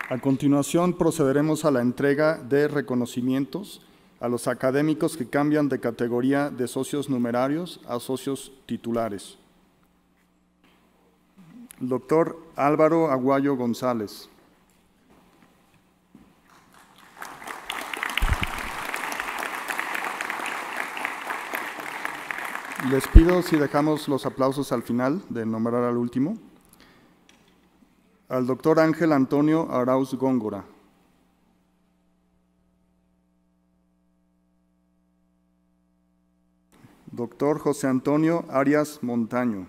A continuación, procederemos a la entrega de reconocimientos a los académicos que cambian de categoría de socios numerarios a socios titulares. El doctor Álvaro Aguayo González. Les pido si dejamos los aplausos al final de nombrar al último. Al doctor Ángel Antonio Arauz Góngora. Doctor José Antonio Arias Montaño.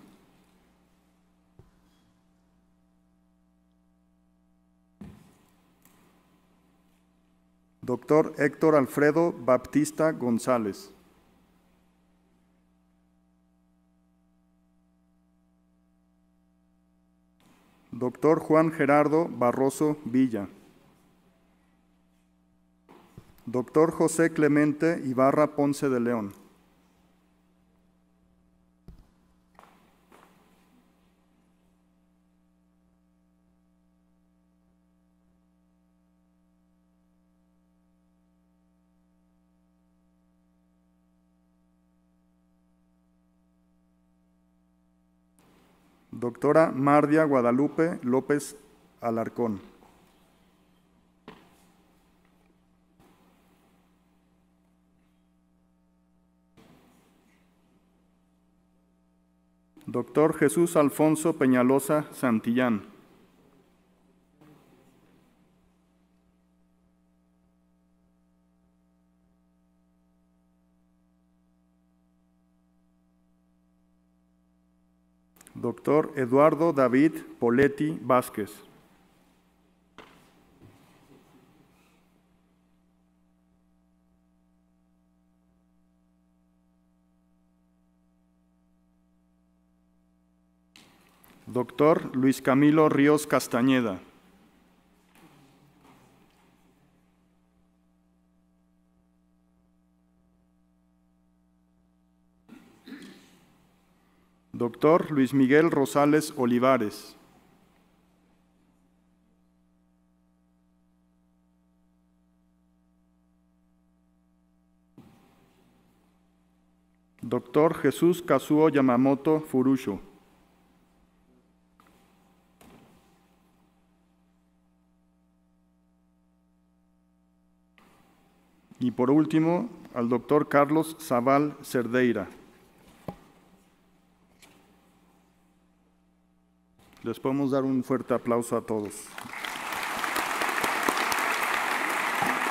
Doctor Héctor Alfredo Baptista González. Doctor Juan Gerardo Barroso Villa. Doctor José Clemente Ibarra Ponce de León. Doctora Mardia Guadalupe López Alarcón. Doctor Jesús Alfonso Peñalosa Santillán. Doctor Eduardo David Poletti Vázquez. Doctor Luis Camilo Ríos Castañeda. Doctor Luis Miguel Rosales Olivares. Doctor Jesús Kazuo Yamamoto Furusho. Y por último, al doctor Carlos Zaval Cerdeira. Les podemos dar un fuerte aplauso a todos.